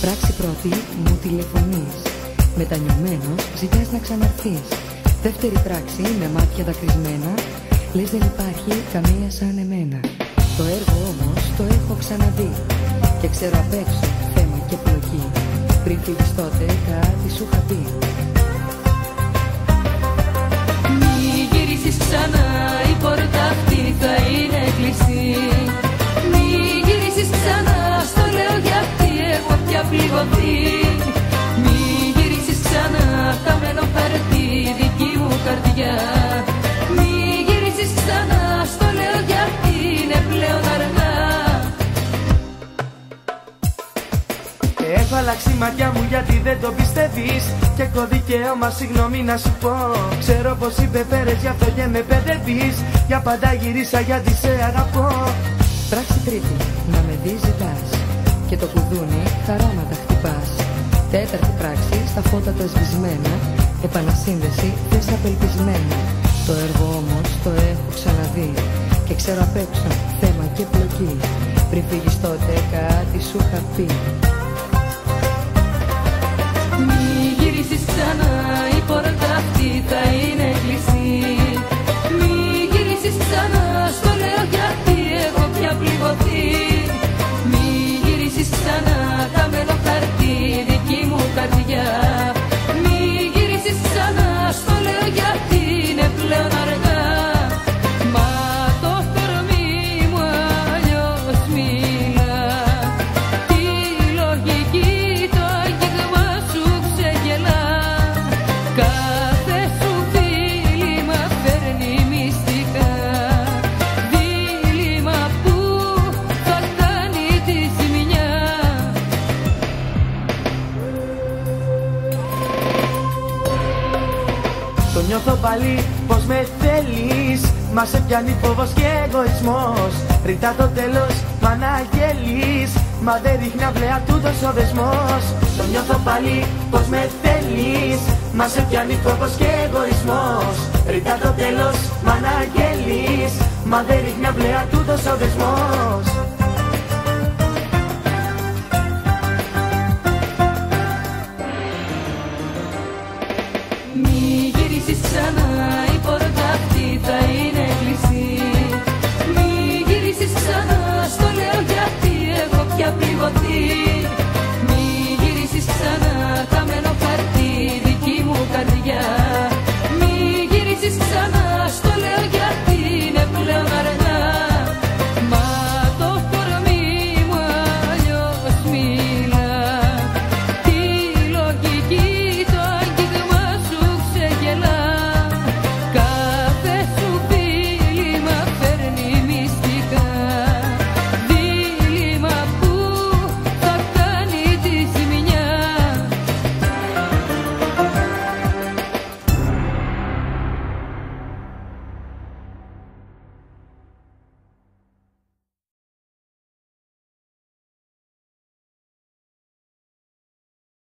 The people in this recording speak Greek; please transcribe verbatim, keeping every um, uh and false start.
Πράξη πρώτη, μου τηλεφωνείς. Μετανιωμένος, ζητάς να ξαναρθείς. Δεύτερη πράξη, με μάτια δακρυσμένα, λες δεν υπάρχει καμία σαν εμένα. Το έργο όμως το έχω ξαναδεί και ξέρω απ' έξω θέμα και πλοκή. Πριν φύγεις τότε κάτι σου είχα πει. Μη γυρίσεις ξανά, η πόρτα αυτή θα είναι κλειστή. Μη γυρίσεις ξανά, στο λέω γιατί έχω πια πληγωθεί. Μη γυρίσεις ξανά, χαμένο χαρτί, δική μου καρδιά. Μη γυρίσεις ξανά, στο λέω γιατί είναι πλέον αργά. Έχω αλλάξει ματιά μου γιατί δεν το πιστεύεις και έχω δικαίωμα συγγνώμη να σου πω. Ξέρω πως υπεφέρες γι' αυτό και με παιδεύεις. Για πάντα γυρίσα γιατί σε αγαπώ. Πράξη τρίτη, να με δεις ζητάς και το κουδούνι χαράματα χτυπάς. Τέταρτη πράξη, στα φώτα τα σβησμένα, επανασύνδεση θες απελπισμένα. Το έργο όμως το έχω ξαναδεί και ξέρω απ' έξω θέμα και πλοκή. Πριν φύγεις τότε κάτι σου είχα πει. Μη γυρίσεις ξανά, η πόρτα αυτή θα είναι κλειστή. Μη γυρίσεις ξανά, στο λέω γιατί έχω πια πληγωθεί. Μη γυρίσεις ξανά, χαμένο χαρτί, δική μου καρδιά. Μη γυρίσεις ξανά, στο λέω γιατί είναι πλέον αργά. Μα το κορμί μου αλλιώς μιλά. Τη λογική το αγγίγμα σου ξεγελά. Κάθε σου δίλημα φέρνει μυστικά. Δίλημα που θα κάνει τη ζημιά. Το νιώθω πάλι πως με θέλεις. Μα σε πιάνει φόβος και εγωισμός. Ρητά το τέλος μ' αναγγέλεις. Μα δεν ρίχνει αυλαία τούτος ο δεσμός. Το νιώθω πάλι πως με θέλεις. Μα σε πιάνει φόβος και εγωισμός. Ρητά το τέλος μ' αναγγέλεις. Μα δεν ρίχνει αυλαία τούτος ο δεσμός.